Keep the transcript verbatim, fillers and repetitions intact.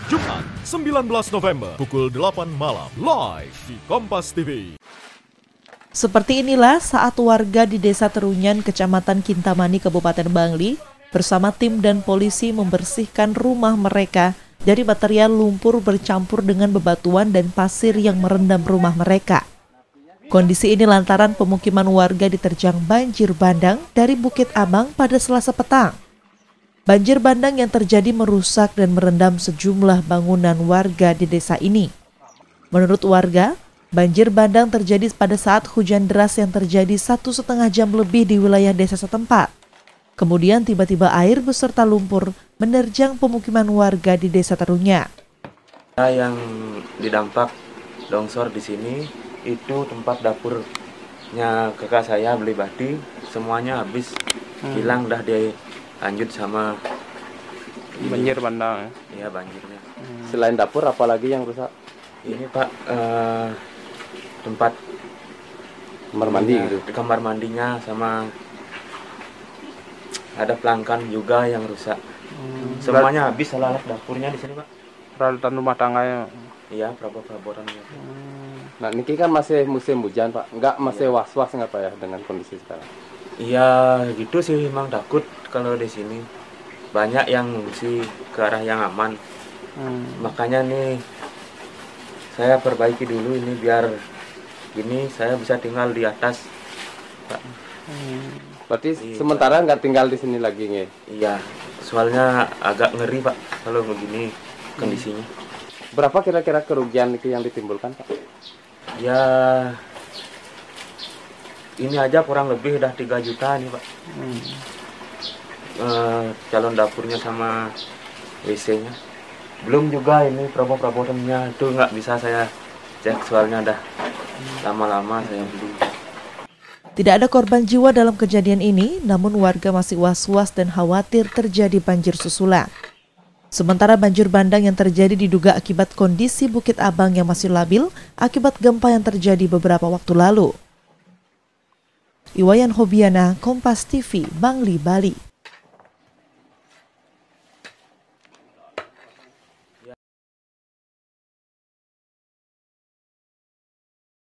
Jumat, sembilan belas November, pukul delapan malam, live di Kompas T V. Seperti inilah saat warga di Desa Terunyan, Kecamatan Kintamani, Kabupaten Bangli, bersama tim dan polisi membersihkan rumah mereka dari material lumpur bercampur dengan bebatuan dan pasir yang merendam rumah mereka. Kondisi ini lantaran pemukiman warga diterjang banjir bandang dari Bukit Abang pada Selasa petang. Banjir bandang yang terjadi merusak dan merendam sejumlah bangunan warga di desa ini. Menurut warga, banjir bandang terjadi pada saat hujan deras yang terjadi satu setengah jam lebih di wilayah desa setempat. Kemudian tiba-tiba air beserta lumpur menerjang pemukiman warga di Desa Terunyan. Yang didampak longsor di sini itu tempat dapurnya kakak saya beli bati, semuanya habis hmm. hilang dah dia lanjut sama banjir bandang. Iya banjirnya. Hmm. Selain dapur apalagi yang rusak? Ini Pak eh, tempat kamar mandi gitu. Kamar mandinya sama ada pelangkan juga yang rusak. Hmm. Semuanya habis alat dapurnya di sini Pak. Peralatan rumah tangganya. Iya, perabot-perabotan gitu. Hmm. Nah, ini kan masih musim hujan Pak. Enggak masih was-was nggak Pak ya dengan kondisi sekarang? Iya, gitu sih memang takut kalau di sini. Banyak yang mengungsi ke arah yang aman. Hmm. Makanya nih saya perbaiki dulu ini biar gini saya bisa tinggal di atas, Pak. Hmm. Berarti iya, sementara nggak tinggal di sini lagi nih? Iya, soalnya agak ngeri Pak kalau begini kondisinya. Berapa kira-kira kerugian yang ditimbulkan Pak? Ya ini aja kurang lebih udah tiga juta nih Pak. Hmm. E, calon dapurnya sama W C-nya. Belum juga ini perabot-perabotannya itu nggak bisa saya cek soalnya udah lama-lama saya beli. Tidak ada korban jiwa dalam kejadian ini, namun warga masih was-was dan khawatir terjadi banjir susulan. Sementara banjir bandang yang terjadi diduga akibat kondisi Bukit Abang yang masih labil akibat gempa yang terjadi beberapa waktu lalu. Iwayan Hobiana, Kompas T V, Bangli, Bali.